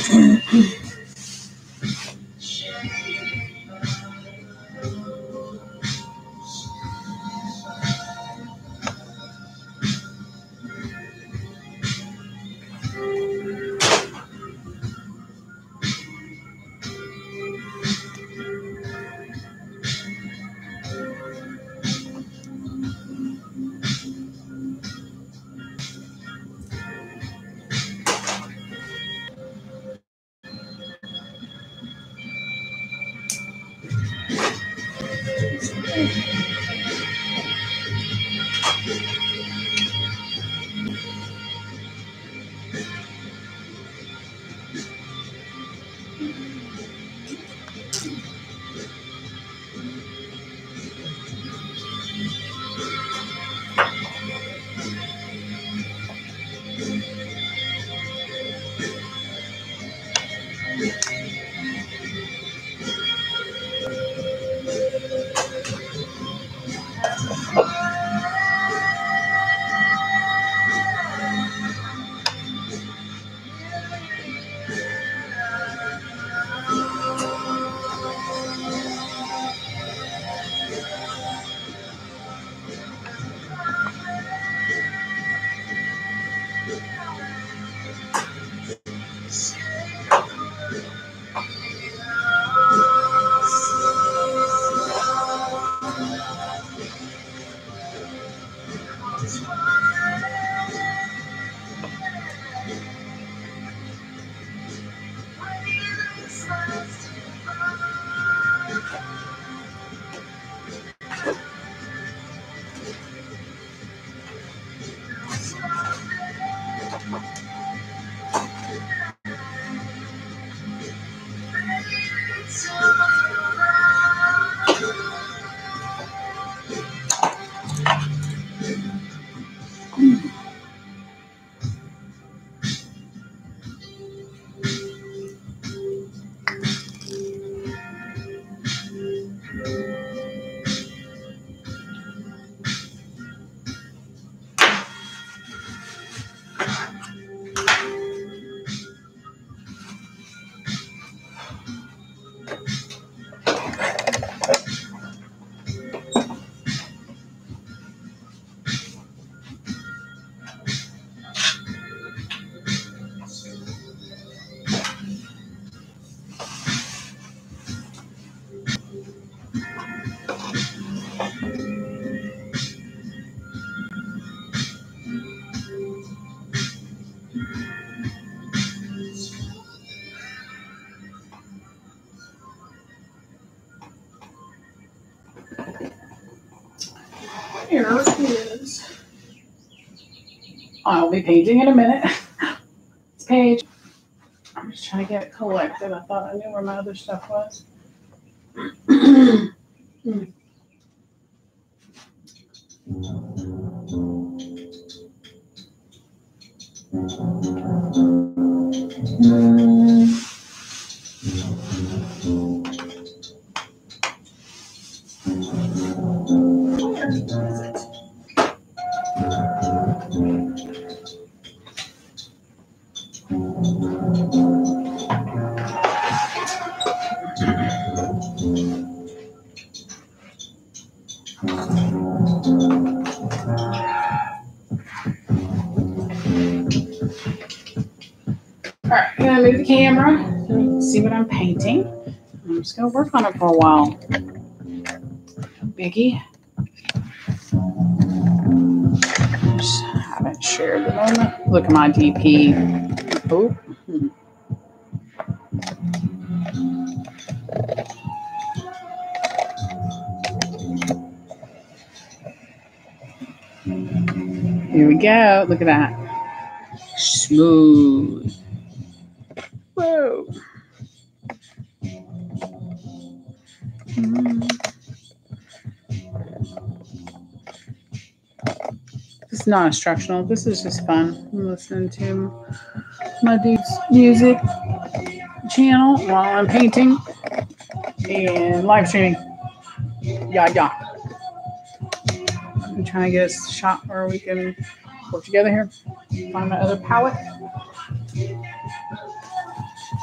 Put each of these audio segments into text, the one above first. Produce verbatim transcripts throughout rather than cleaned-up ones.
Here it is. I'll be painting in a minute. It's Paige. I'm just trying to get it collected. I thought I knew where my other stuff was. mm. All right, I'm gonna move the camera so you can see what I'm painting. I'm just gonna work on it for a while. Biggie. Just haven't shared the moment. Look at my D P. Oh. Here we go. Look at that. Smooth. Whoa. Mm. This is not instructional. This is just fun. I'm listening to my dude's music channel while I'm painting and live streaming. Yeah, yeah. I'm trying to get a shot where we can work together here. Find my other palette.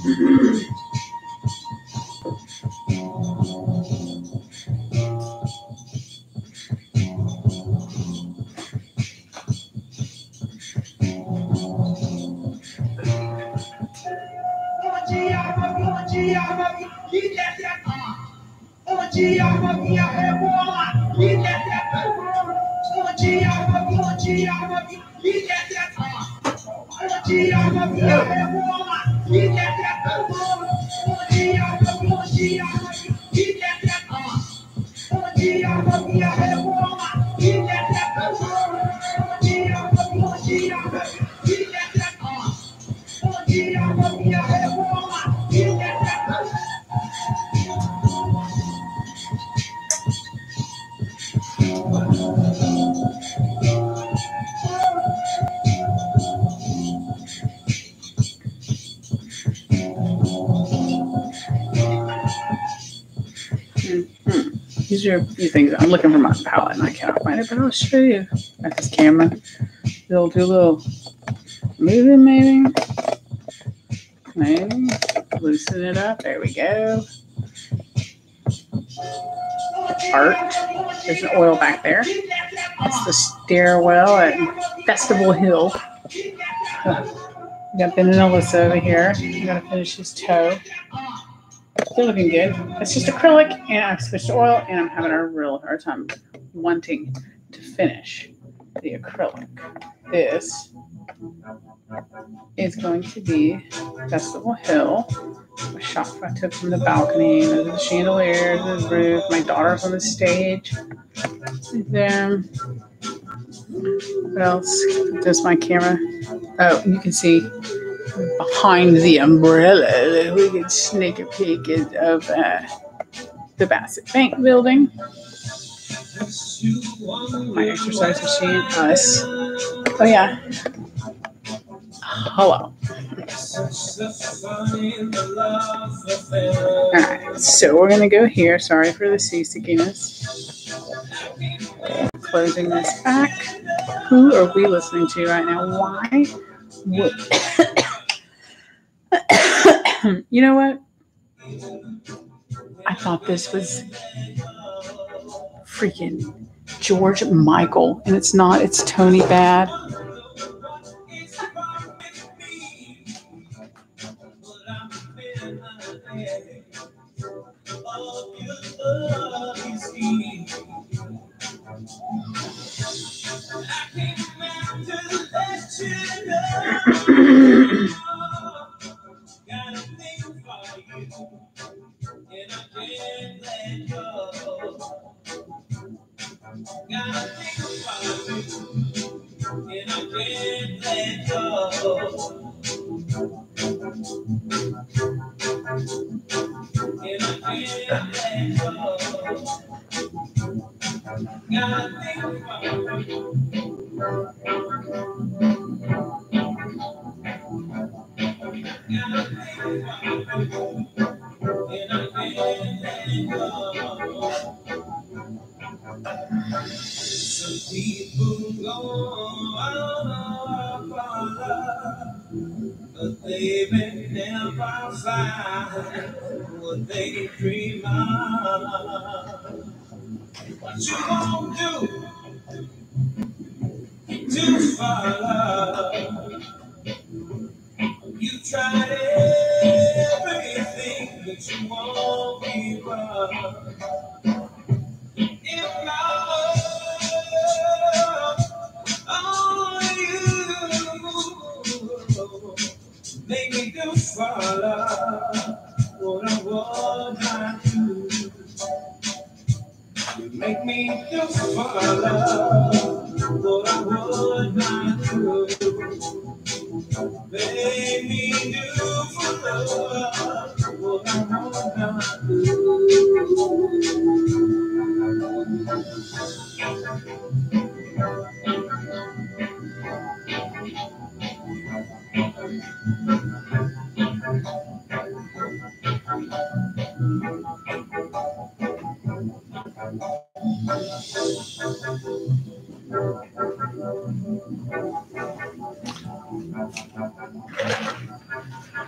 These are a few things. I'm looking for my palette and I cannot find it, but I'll show you. Got this camera. They'll do a little moving, maybe. Maybe. Loosen it up. There we go. Art. There's an oil back there. That's the stairwell at Festival Hill. We got Ben and Alyssa over here. I'm going to finish his toe. They're looking good. It's just acrylic, and I've switched to oil, and I'm having a real hard time wanting to finish the acrylic. This is going to be Festival Hill. A shot I took from the balcony. There's the chandelier, the roof. My daughter's on the stage. Right there. What else? There's my camera. Oh, you can see behind the umbrella, we can sneak a peek of uh, the Bassett Bank building. My exercise machine, us. Oh yeah. Hello. Alright, so we're gonna go here. Sorry for the seasickiness. Closing this back. Who are we listening to right now? Why? You know what? I thought this was freaking George Michael, and it's not. It's Tony Bad. But they may never find what they dream of. What you won't do to follow. You tried everything, but you won't give up. If my love on you, make me do follow what I want not to. You make me do follow what I would not do. Make me do follow what I would not do.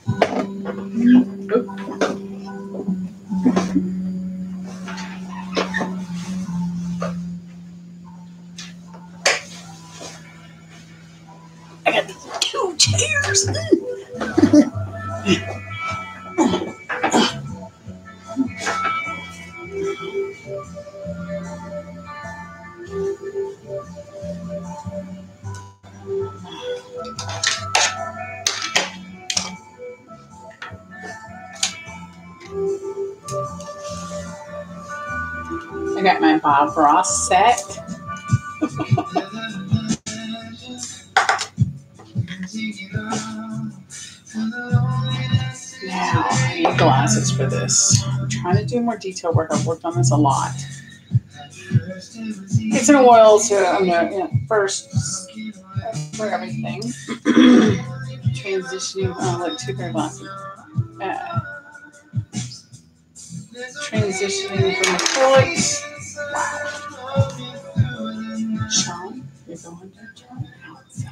I got these two chairs. I got my Bob Ross set. Now, I need glasses for this. I'm trying to do more detail work. I've worked on this a lot. It's an oil, so I'm going to, you know, first for everything. Transitioning, oh, look, two pair of glasses. Uh, transitioning from acrylics. Wow. Sean, you're going to turn outside.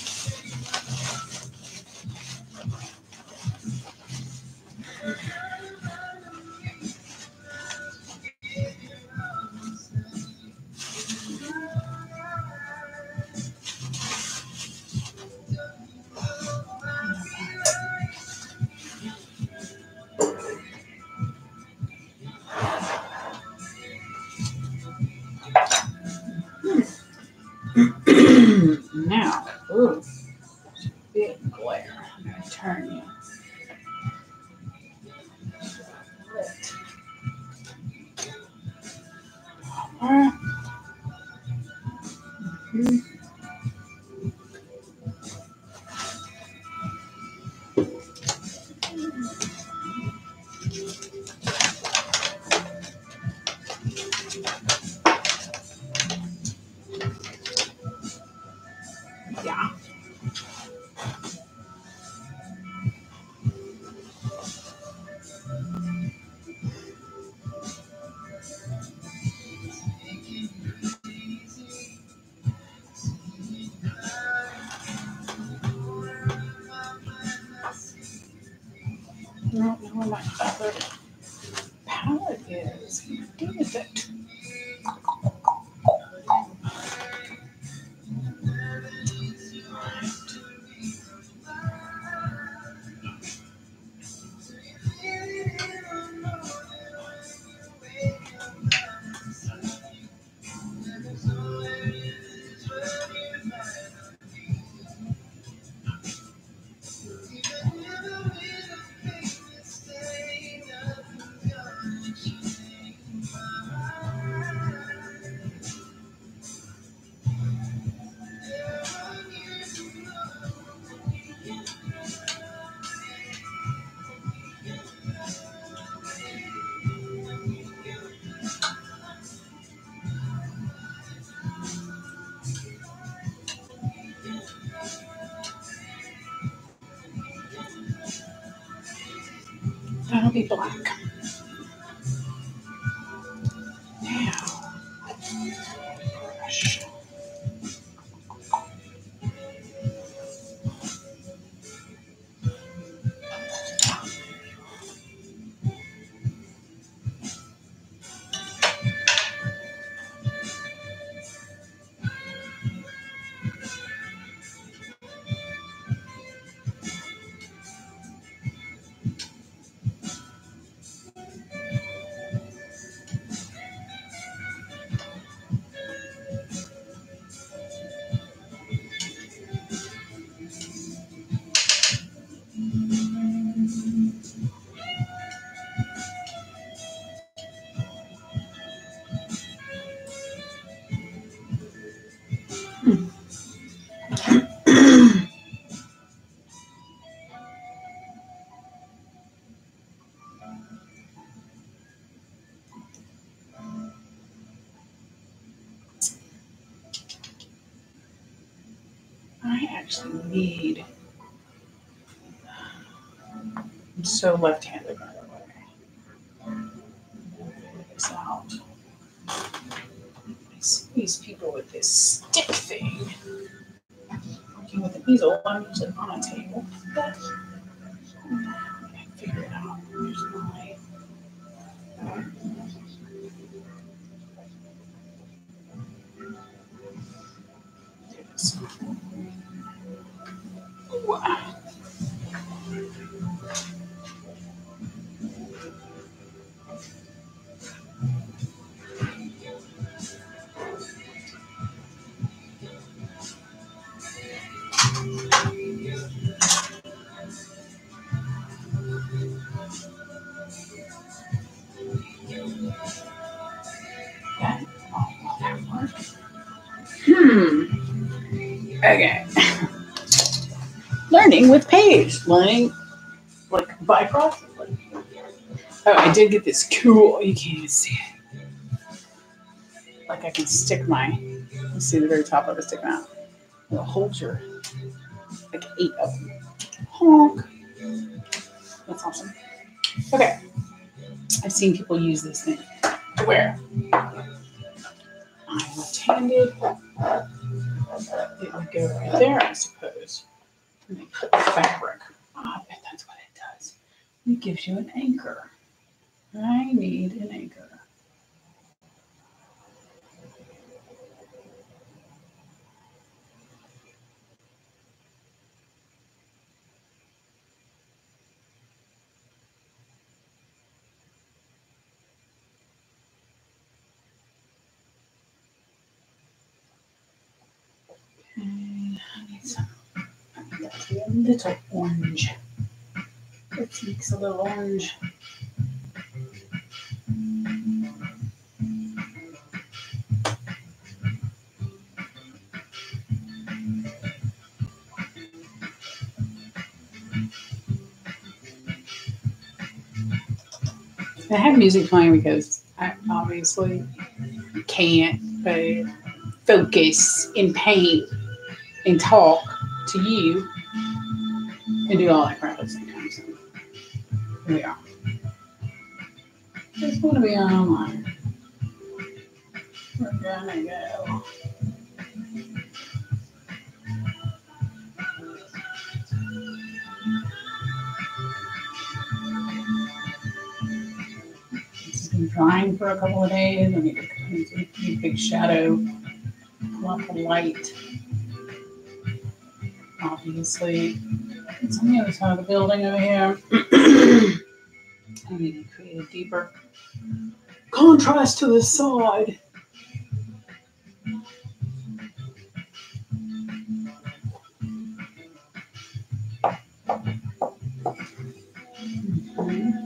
Now, ooh, big glare. I'm going to turn you. All right. Mm-hmm. Yeah. I don't know where my other palette is. What is it? That'll be black. Now, brush. I actually need. I'm so left-handed, by the way. Figure this out. I see these people with this stick thing. Working with an easel, I'm usually on a table. But Okay. Learning with Paige. Learning like by process. Like, oh, I did get this cool. You can't even see it. Like I can stick my. You see the very top of it sticking out. It'll hold your like eight of them. Honk. That's awesome. Okay. I've seen people use this thing to wear. I'm left-handed. It would go right there, I suppose. And they put the fabric. Oh, I bet that's what it does. It gives you an anchor. I need an anchor. Okay, I need some. I need that to be a little orange. Let's mix a little orange. I have music playing because I obviously can't uh, focus and paint and talk to you and do all that crap at the same time. So here we are. Just want to be online. We're gonna go. It's been drying for a couple of days. I need to come into a big shadow, lots of light. Obviously, it's on the other side of the building over here. I need to create a deeper contrast to the side. Mm-hmm.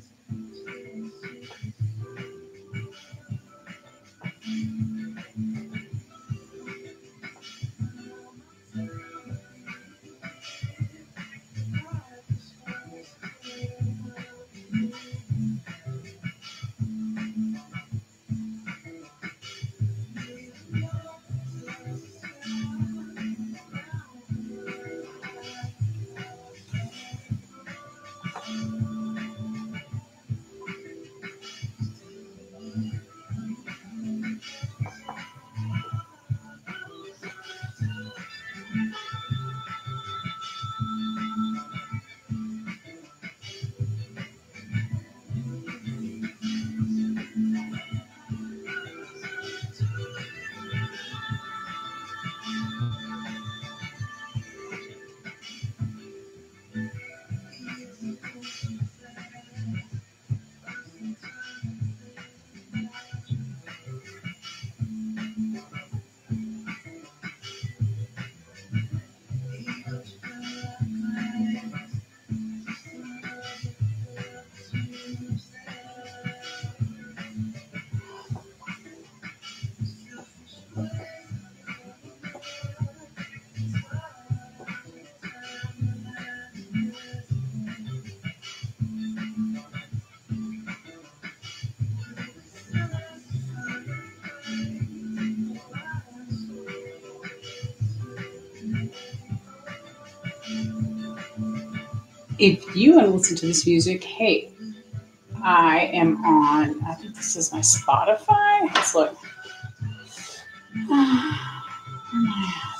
If you want to listen to this music, hey, I am on, I think this is my Spotify. Let's look. Where am I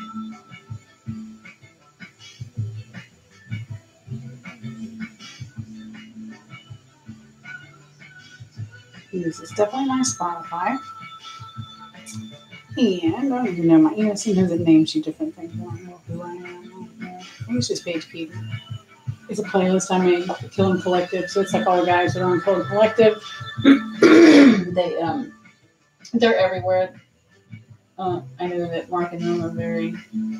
at? This is definitely my Spotify. And I don't even know my, you know, sometimes it names you different things. I don't know who I am. I think it's just Paige Keaton. It's a playlist I made, Killing Collective. So it's like all the guys that are on Killing Collective. they, um, they're everywhere. Uh, I know that Mark and them are very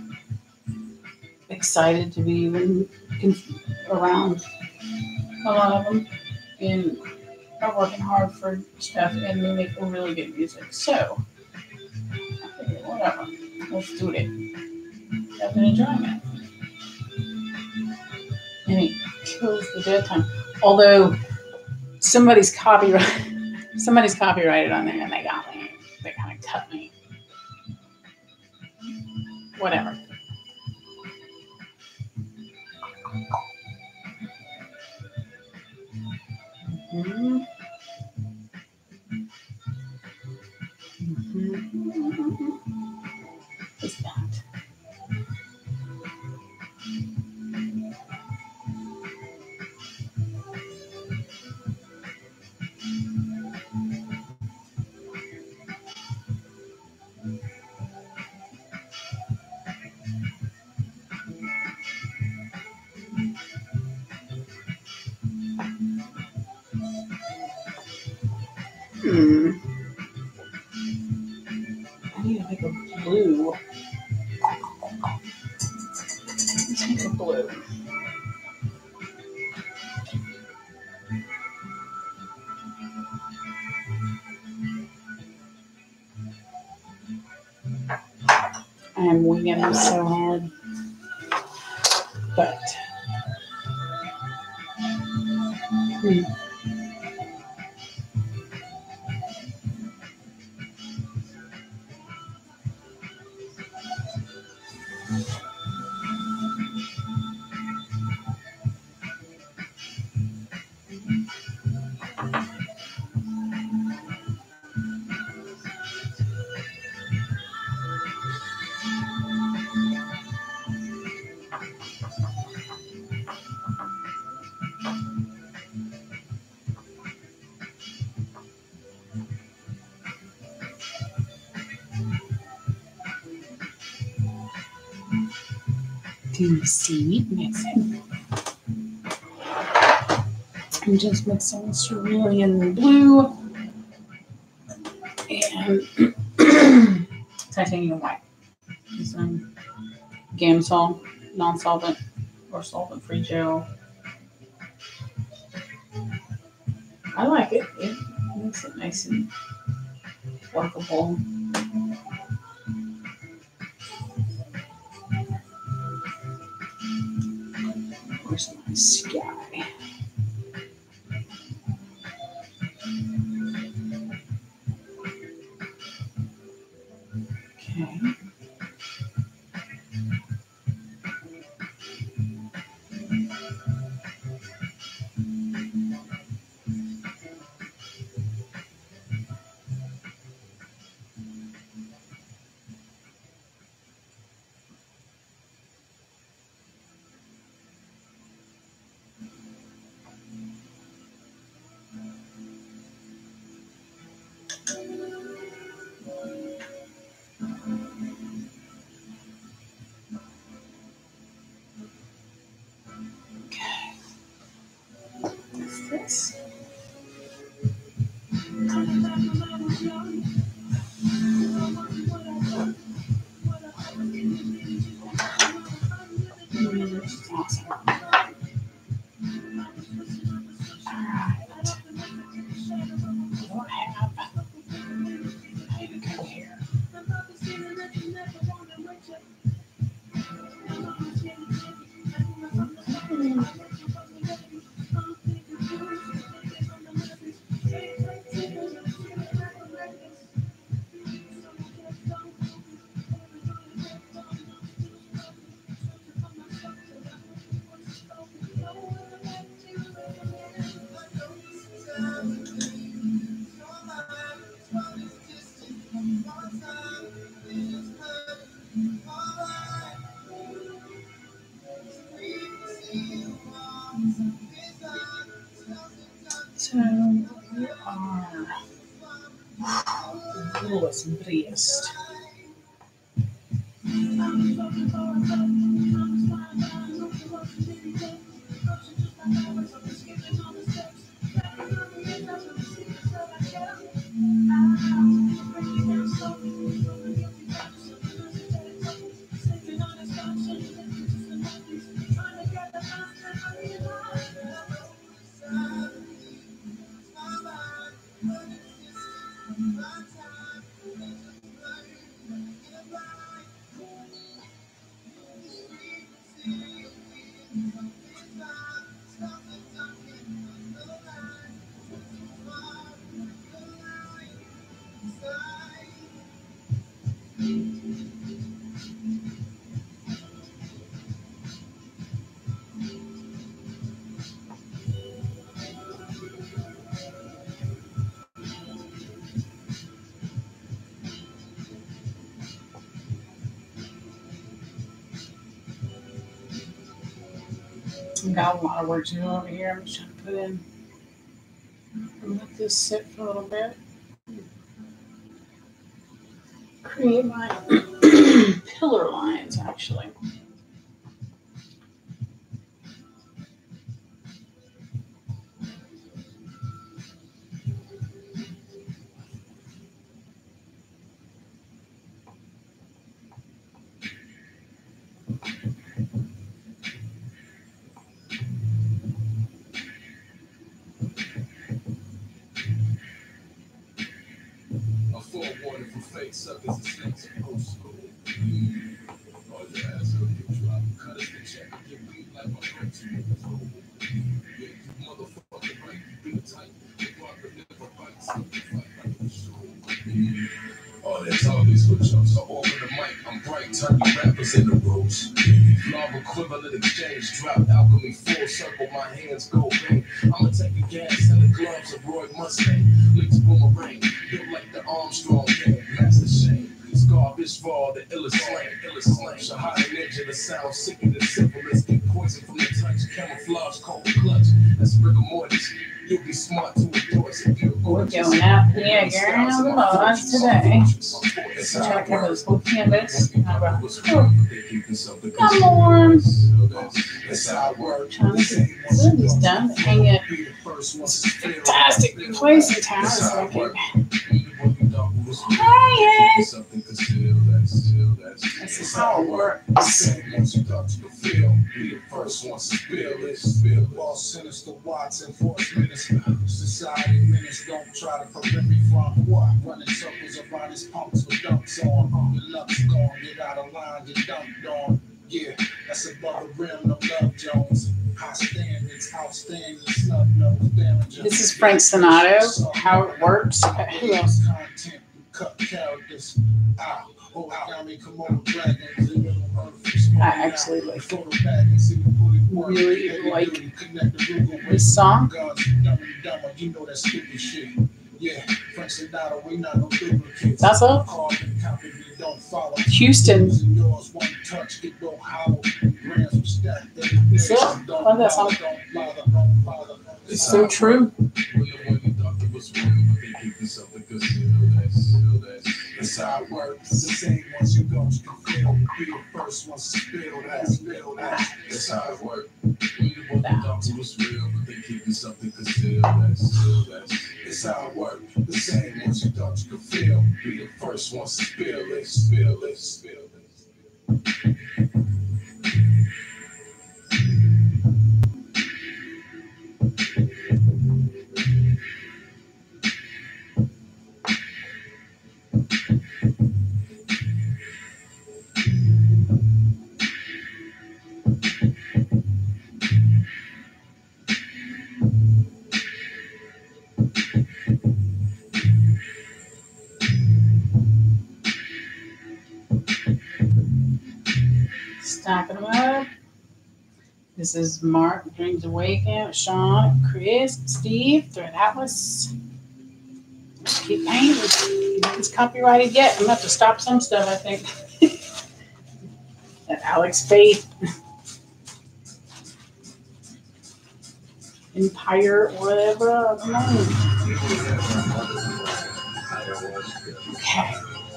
excited to be even around a lot of them. And are working hard for stuff and they make really good music. So, I figured, whatever. Let's do it. I've been enjoying it. And it kills the dead time. Although somebody's copyright, somebody's copyrighted on there, and they got me. They kind of cut me. Whatever. Mm-hmm. Mm-hmm. What's that? Hmm. I need to make a blue. Let's make a blue. I am winging them so hard. But. Hmm. Do you see me mixing? I'm just mixing cerulean blue and titanium white. Some Gamsol, non-solvent or solvent-free gel. I like it. It makes it nice and workable. Where's my sky? Okay. What's this? Mm, this is awesome. Alright. What happened? I need to go here. So we are Lewis and Priest. got a lot of work to do over here. I'm just trying to put in. Let this sit for a little bit. Create my pillar lines, actually. A forewarning for fake suckers and snakes in old school. All your ass up, you drop, cut us the check, get beat like my friends who make us whole. Yeah, you motherfucking right, you been tight. The block will never bite, so you fight like a show. All that talk is for chumps. So over the mic, I'm bright, turn you rappers into ropes. Love equivalent exchange, drop alchemy, full circle, my hands go bang. I'ma take the gas and the gloves of Roy Mustang. Leaks boomerang, built like the Armstrong gang. Master Shane, scar this fall, the illest slang, illest slang. Shahada ninja, the sound sicker than syphilis. Get poison from the touch, camouflage, cold clutch. That's rigor mortis. You'll be smart to endorse it. We're going out here, girl, the mods today. Try to cover this whole canvas. How about come on? Trying to get these done. Hang it. Fantastic place in town so I can hang it. This is how it works. Society minutes don't try to prevent me from what? Running circles around his punks with dunks on. Your luck's gone, get out of line, get dumped on. Yeah, that's above the rim, no love Jones. High standards, outstanding, snub nose, damages. This is Frank Sonato, how it works. Who else? Content, cut characters out. I actually like really like this song. That's all. Houston. So, I love that song. It's so true. That's how it works. The same ones you go to feel. Be the first ones to spill that, spill that. That's how it works. We the one that thought it was real, but they keeping something concealed. That's still that's. That's how it works. The same ones you thought you could feel. Be the first ones to spill it, spill it, spill it. Stacking them up. This is Mark, Dreams Awaken, Sean, Chris, Steve, Thread Atlas. Just keep painting. It's copyrighted yet. I'm going to have to stop some stuff, I think. That Alex Faith. Empire, whatever. I don't know. Okay.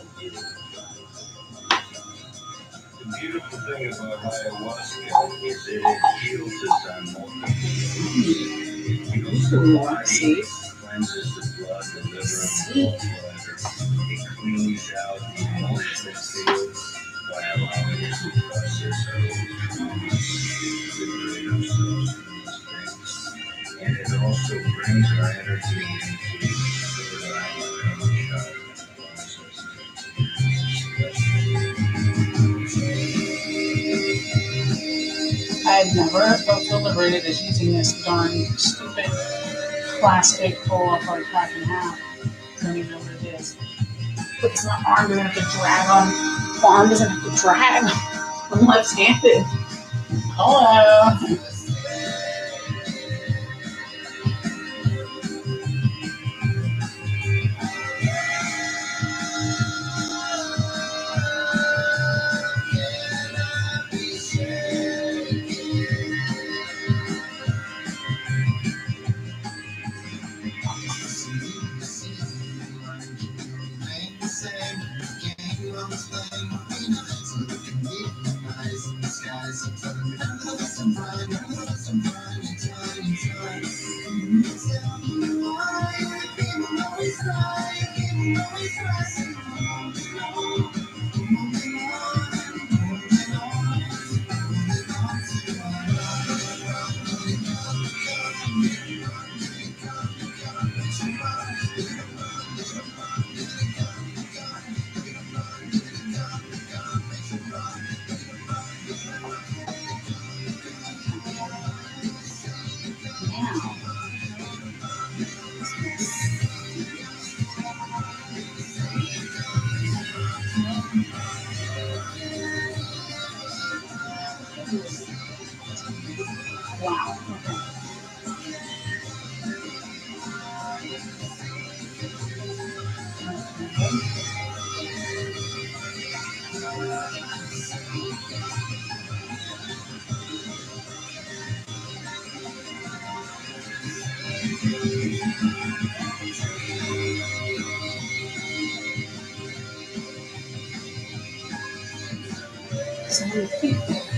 The beautiful thing about ayahuasca is that it heals us on multiple levels. The body cleanses the blood, the liver, and gallbladder. It cleans out the emotional fields by allowing us to process our emotions, liberate ourselves from these things. And it also brings our energy into the divine child. I've never felt so liberated as using this darn stupid plastic pull up or crack in half. I don't even know what it is. Because my arm doesn't have to drag on. My arm doesn't have to drag. I'm left-handed. Hello. Wow. Wow. So feet.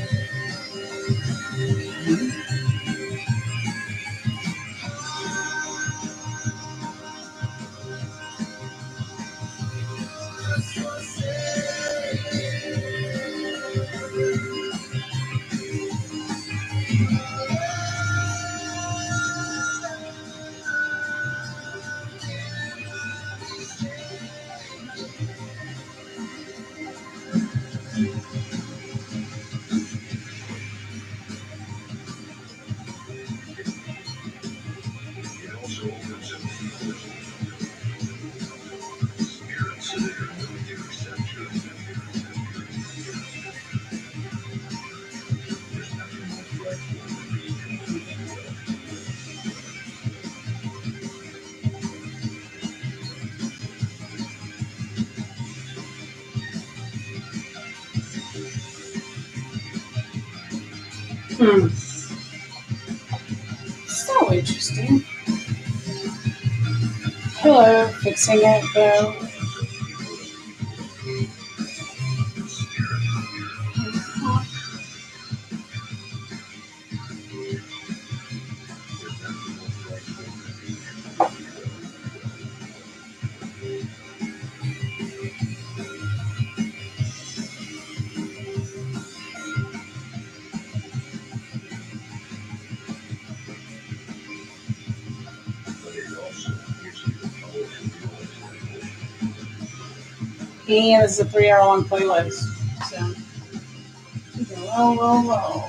Hmm. So interesting. Hello, fixing it though. And this is a three hour long playlist. So, roll, roll, roll.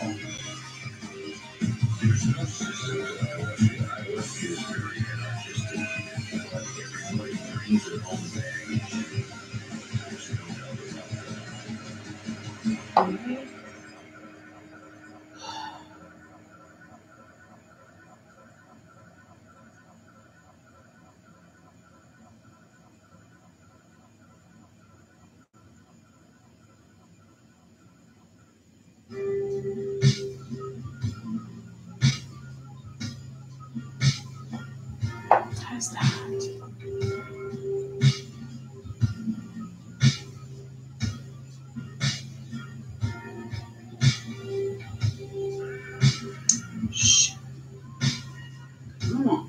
How's that? Shh. Come on.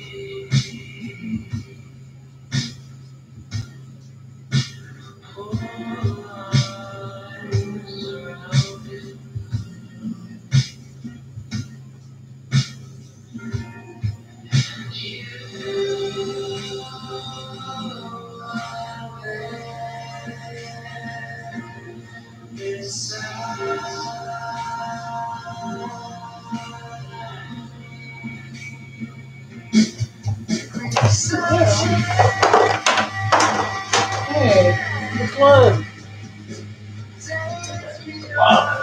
Hey, the blood. Wow.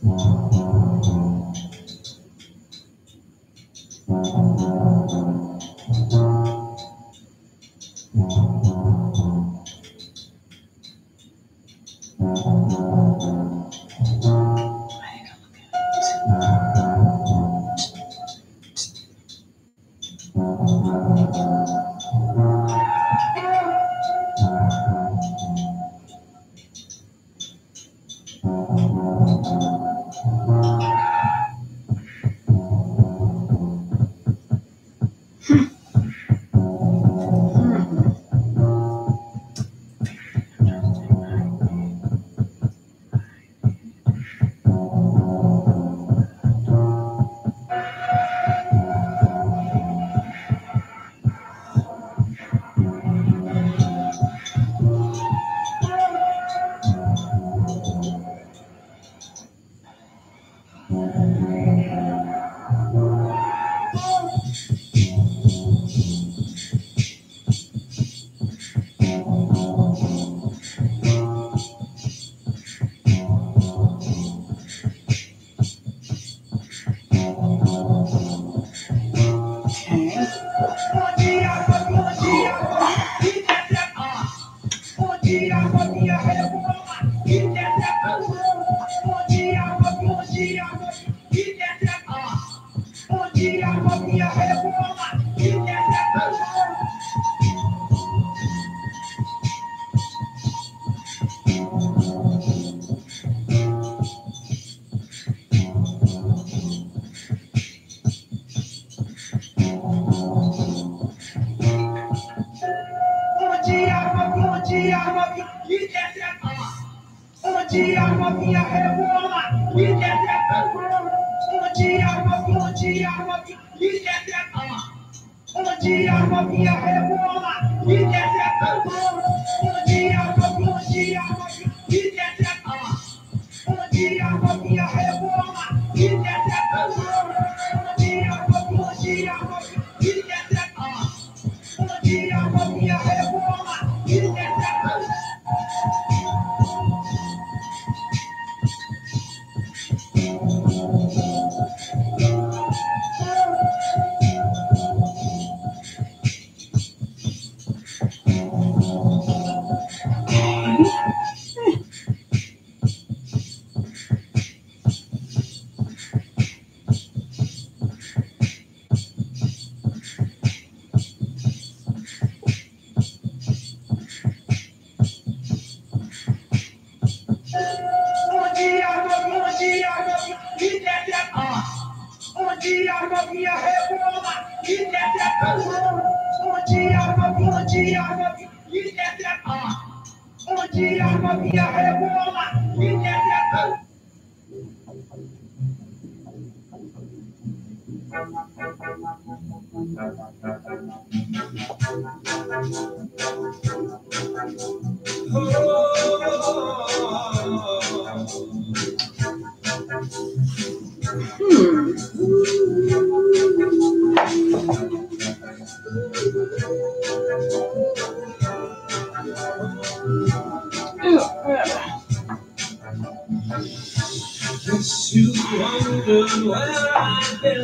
Guess you wonder where I've been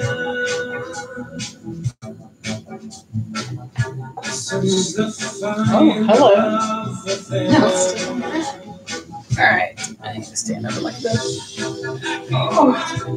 since the fire Oh, of the hello. All right, I need to stand over like this. Oh.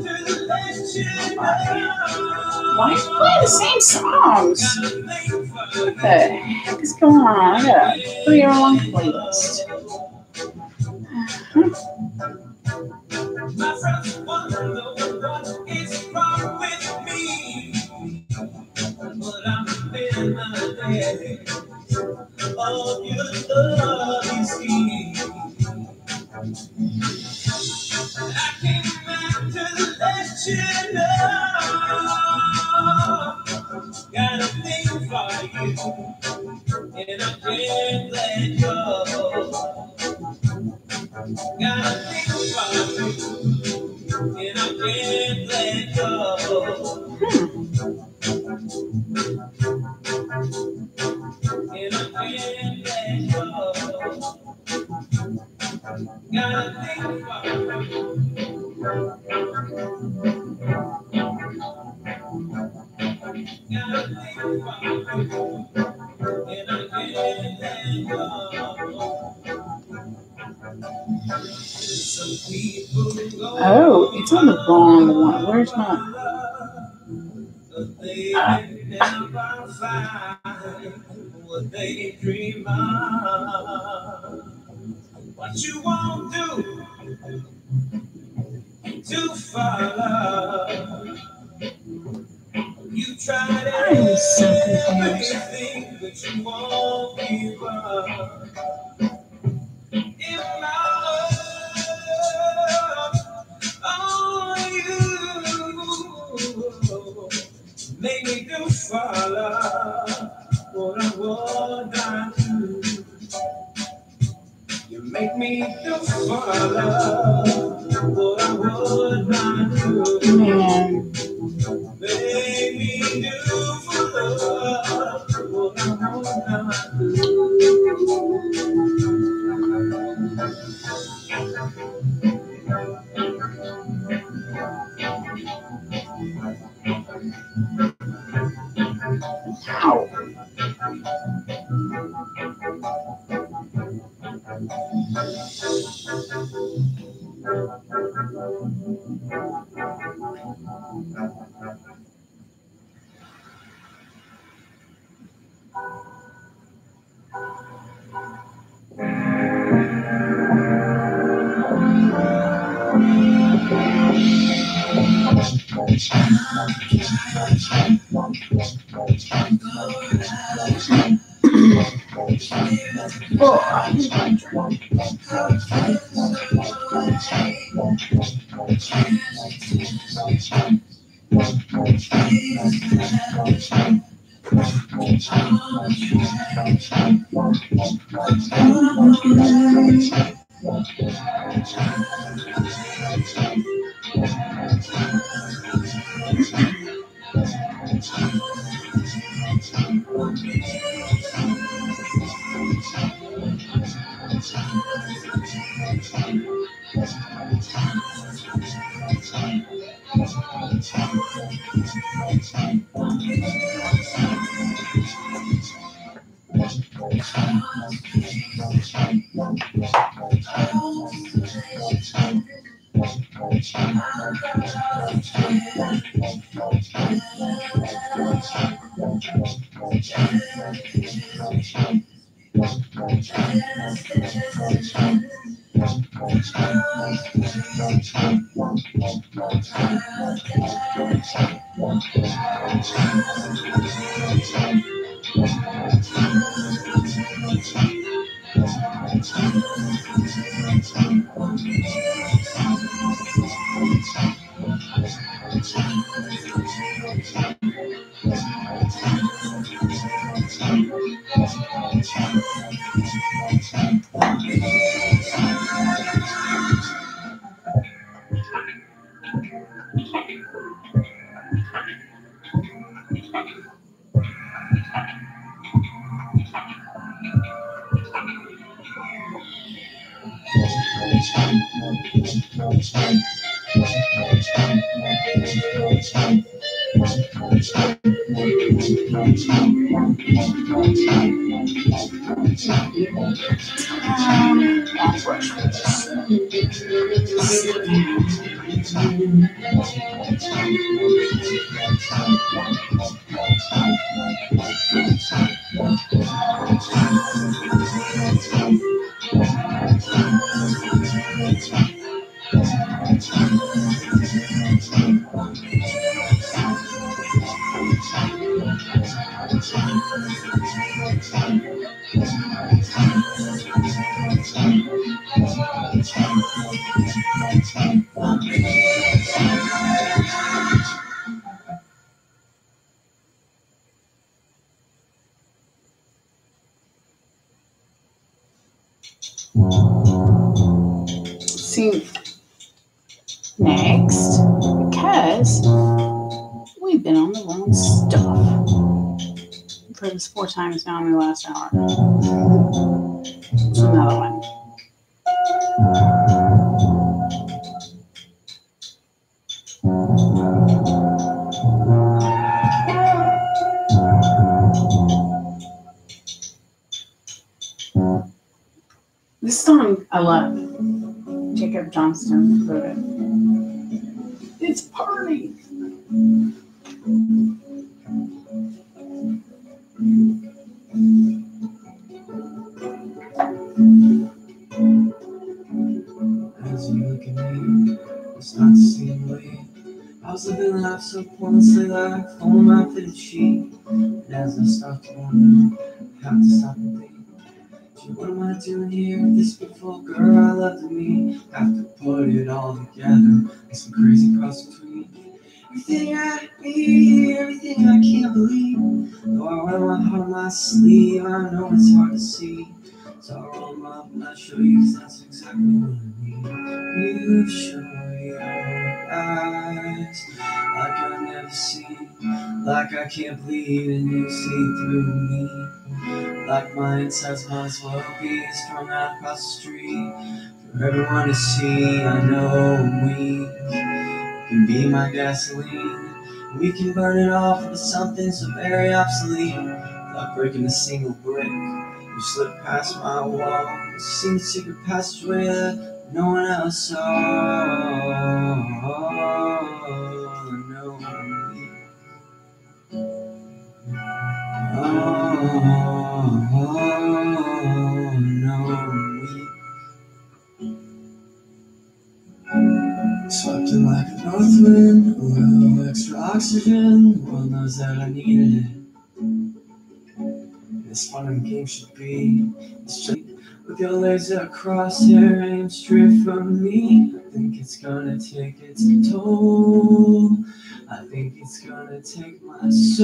Why are you playing the same songs? What the heck is going on? I got a three-hour-long playlist. Uh-huh. My friends wonder what is wrong with me, but I'm in my day of your love, you see. I came back to let you know, got a thing for you, and I can't let go. Got a thing for you, and I can't let go. And I can't let go. Got a thing for you. Oh, it's on the wrong one. Where's my... Uh, what they dream of. What you won't do to follow. You tried everything, but you won't give up. If my love on you make me do follow what I would not do. You make me do follow what I would not do. man. Make me do follow what I would not do. Ow. See, next, because we've been on the wrong stuff. I've heard this four times now in the last hour. There's another one. This song I love. Jacob Eric Johnston wrote it. It's party. As you look at me, it's not the same way. I was living life so pointlessly, like full mouth fitted sheet. And as I start to wonder, I have to stop and think. Gee, what am I doing here with this beautiful girl I love to meet? Have to put it all together, like some crazy cross between everything I need, everything I can't believe. Though I wear my heart on my sleeve, I know it's hard to see. So I'll roll them up and I'll show you, cause that's exactly what I need. You show your eyes like I've never seen, like I can't believe and you see through me. Like my insides might as well be strung out across the street for everyone to see. I know we can be my gasoline. We can burn it off into something so very obsolete. Without breaking a single brick, you slip past my wall. You sing the secret passageway that no one else saw. No, we. Oh, no, we. Swept in like a north wind, a little extra oxygen. The world knows that I needed it. As fun and game should be, it's just with your legs across here, aim straight from me. I think it's gonna take its toll. I think it's gonna take my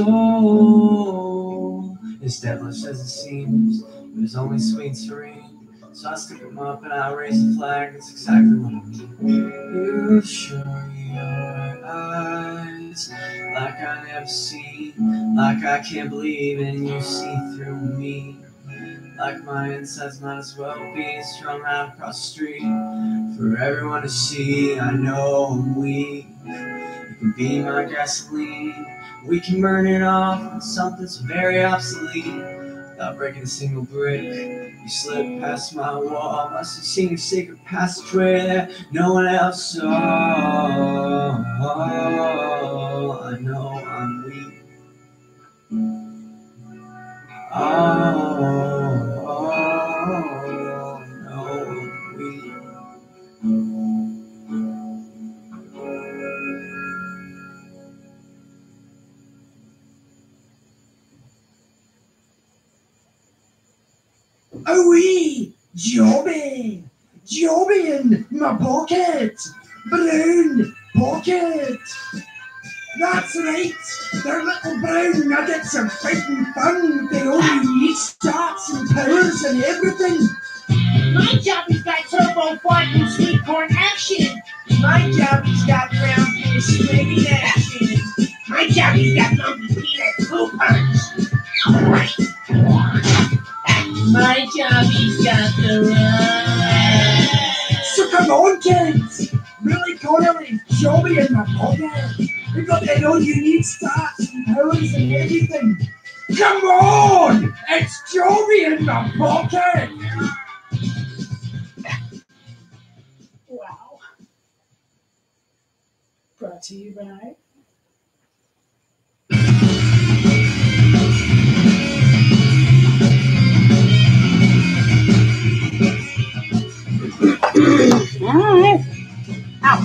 soul. As devilish as it seems, it was only sweet and serene. So I stick them up and I raise the flag. That's exactly what I mean. You show your eyes like I never seen, like I can't believe and you see through me. Like my insides might as well be strung out across the street for everyone to see. I know I'm weak. You can be my gasoline. We can burn it off with something so very obsolete. Without breaking a single brick, you slip past my wall. Must have seen a secret passageway that no one else saw. I know I'm weak. Oh, oh, no, we. Oh wee, Jobby, Jobby in my pocket, brown pocket. That's right, they're little brown nuggets of fighting fun with their own unique stats and powers and everything. My Jobby's got turbo fart and sweet corn action. My Jobby's got brown fish swinging action. My Jobby's got monkey peanut poopers. My Jobby's got the run. So come on, kids, Billy Connolly, Jobby in my pocket. We've got their own unique stats and powers and everything. Come on! It's Jobby in my pocket! Wow. Brought to you by all right. Ow.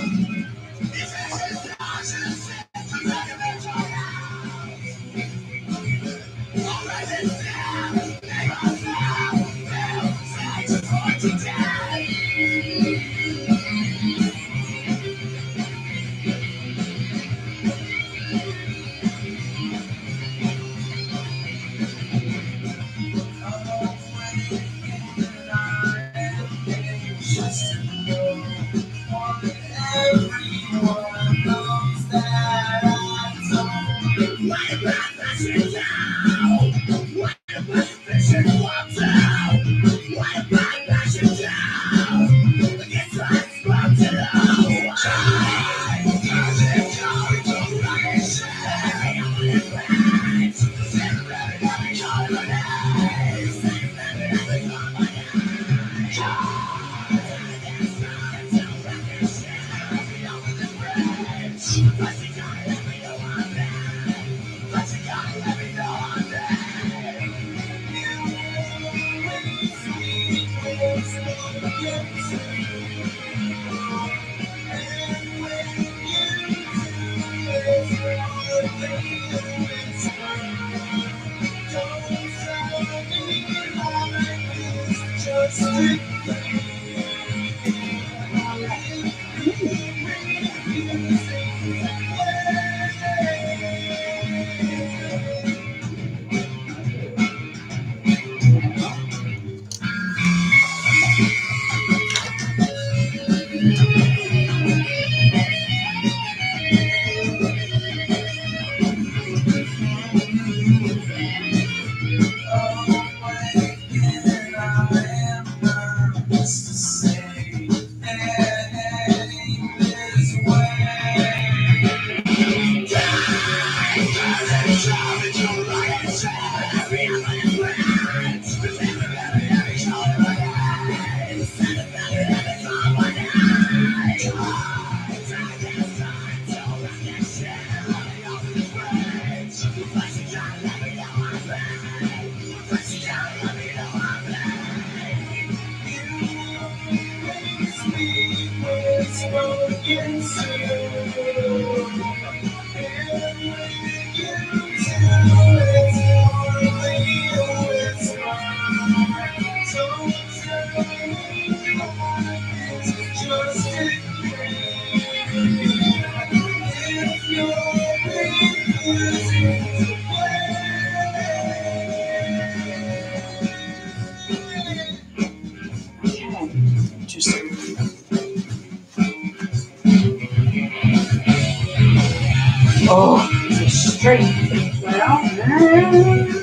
Oh, it's a straight well, man.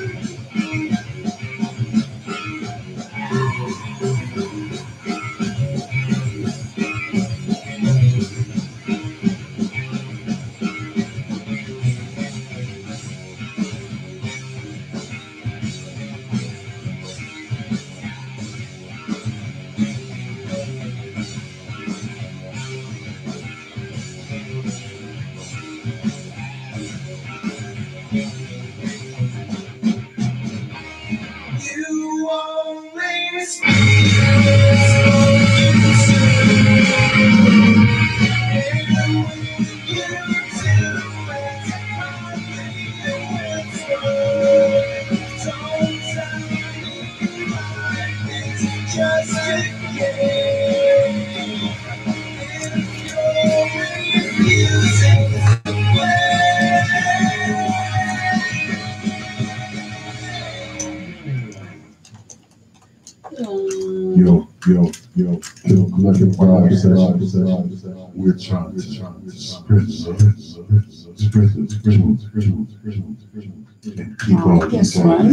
Yo, yo, yo, yo, collective vibe session. We're trying to spread the spread the spread and keep on This one.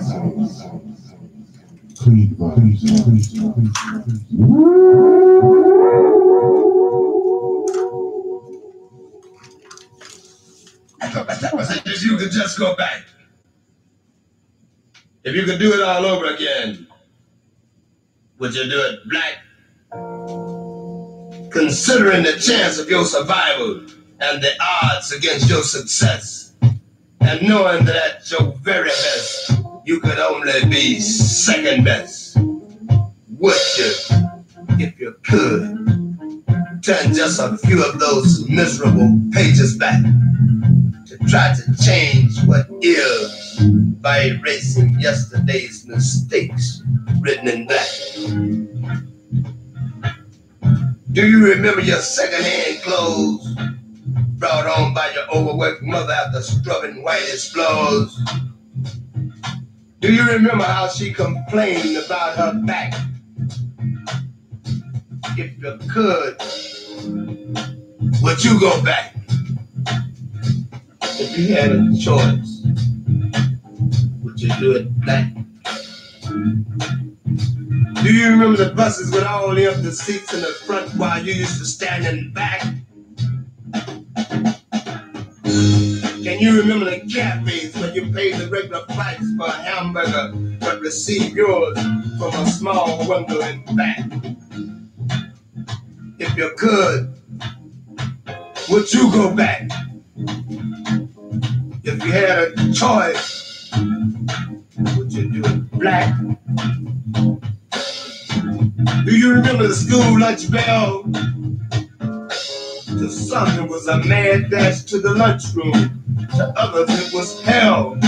clean vibes, clean vibes. I thought that was it. If you could just go back. If you could do it all over again, would you do it black? Considering the chance of your survival and the odds against your success, and knowing that at your very best, you could only be second best, would you, if you could, turn just a few of those miserable pages back to try to change what is by erasing yesterday's mistakes written in black? Do you remember your second-hand clothes brought on by your overworked mother after scrubbing whitest floors? Do you remember how she complained about her back? If you could, would you go back? If you had a choice, would you do it black? Do you remember the buses with all the empty seats in the front while you used to stand in the back? Can you remember the cafes where you paid the regular price for a hamburger but received yours from a small window in the back? If you could, would you go back? If you had a choice, would you do it black? Do you remember the school lunch bell? To some it was a mad dash to the lunchroom. To others it was hell.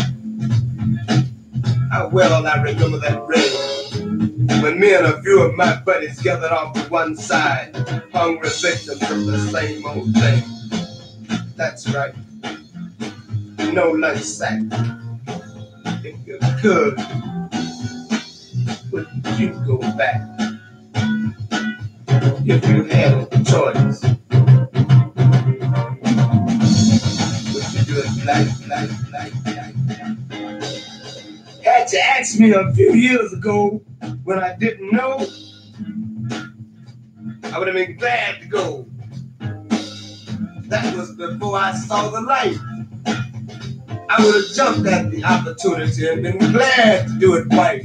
How well I remember that rain, when me and a few of my buddies gathered off to one side, hungry victims of the same old thing. That's right, no lunch sack. If you could, would you go back? If you had a choice, would you do it like, like, like, like, like? Had you asked me a few years ago when I didn't know, I would have been glad to go. That was before I saw the light. I would have jumped at the opportunity and been glad to do it right.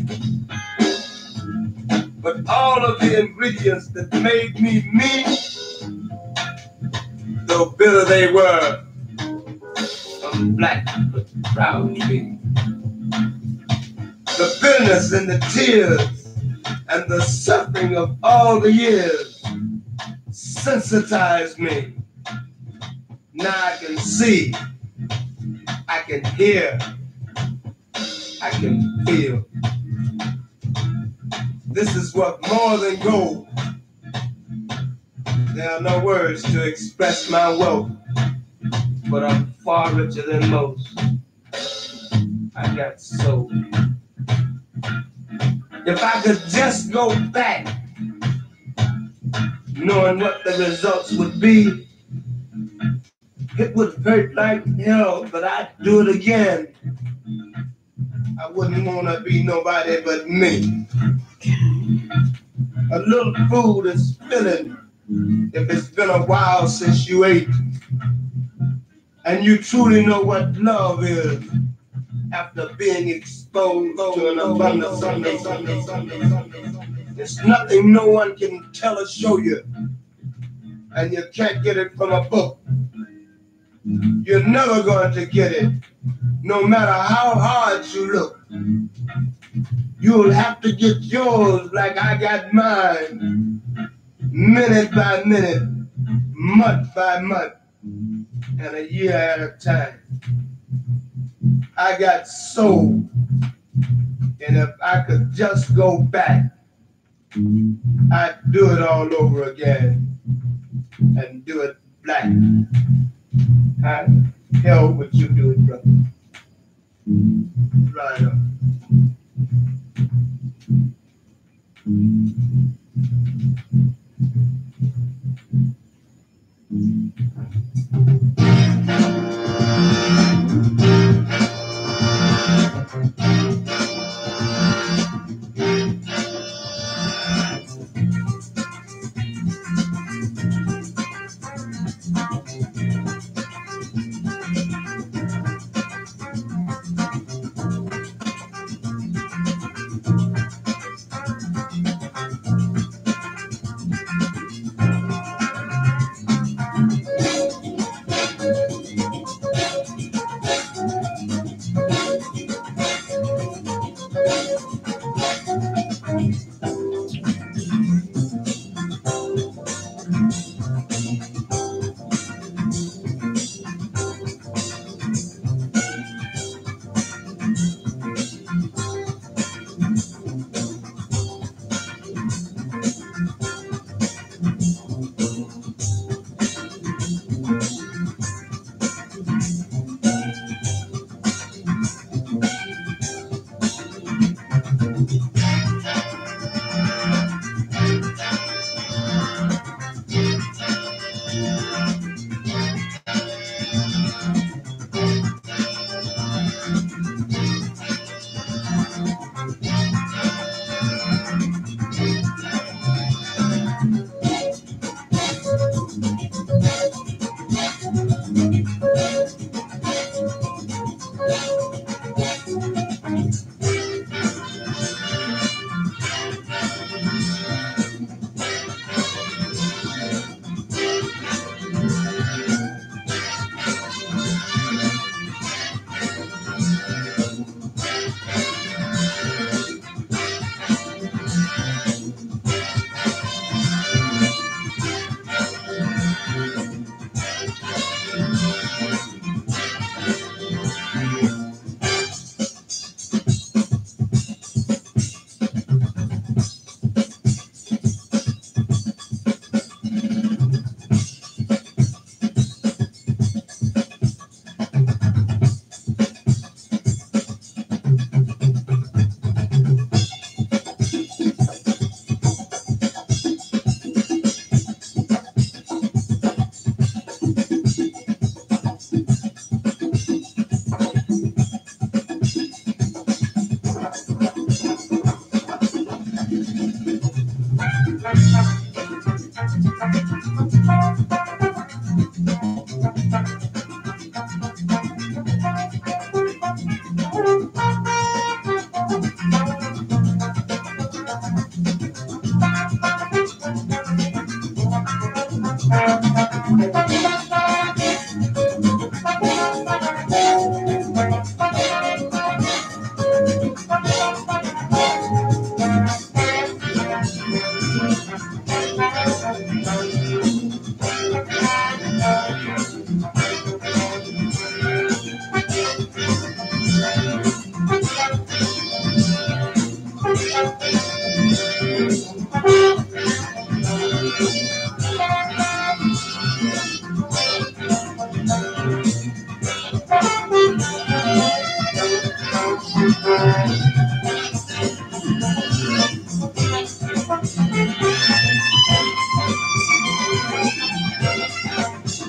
But all of the ingredients that made me me, though bitter they were, some black but proud me. The bitterness and the tears and the suffering of all the years sensitized me. Now I can see, I can hear, I can feel. This is worth more than gold. There are no words to express my wealth, but I'm far richer than most. I got soul. If I could just go back, knowing what the results would be, it would hurt like hell, but I'd do it again. I wouldn't want to be nobody but me. A little food is filling if it's been a while since you ate, and you truly know what love is after being exposed to an abundance of There's nothing no one can tell or show you, and you can't get it from a book. You're never going to get it, no matter how hard you look. You'll have to get yours like I got mine, minute by minute, month by month, and a year at a time. I got soul, and if I could just go back, I'd do it all over again and do it black. How the hell would you do it, brother? Right on.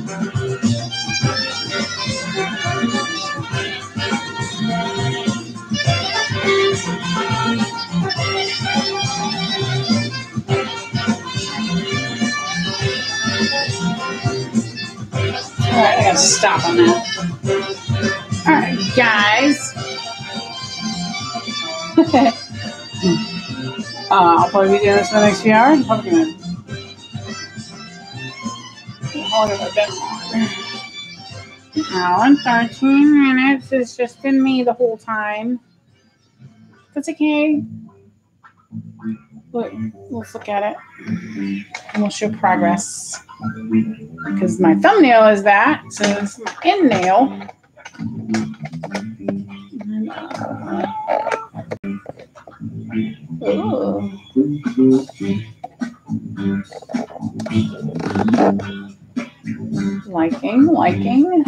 Alright, I gotta stop on that. Alright, guys. uh, I'll probably be doing this for the next few hours. Probably gonna hold it a bit longer. Now in thirteen minutes. It's just been me the whole time. That's okay. Look, let's look at it. And we'll show progress. Because my thumbnail is that. So this is my end nail. And, uh, ooh. Liking, liking.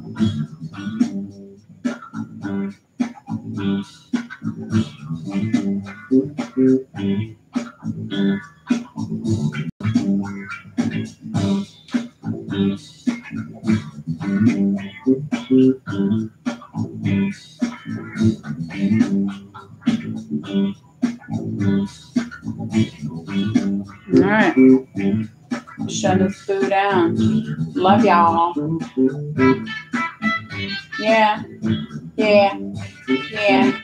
All right. Shut this boo down. Love y'all. Yeah. Yeah. Yeah.